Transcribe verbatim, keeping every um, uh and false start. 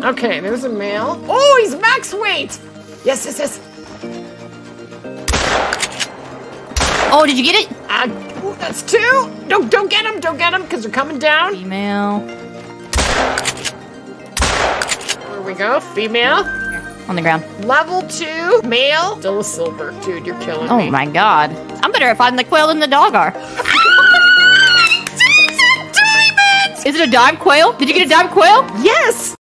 Okay, there's a male. Oh, he's max weight. Yes, yes, yes. Oh, did you get it? Uh, ooh, that's two. Don't, don't get him. Don't get him because they're coming down. Female. There we go. Female. On the ground. Level two. Male. Still a silver. Dude, you're killing Oh me. Oh my god. I'm better at finding the quail than the dog are. Is it a dime quail? Did you get a dime quail? Yes.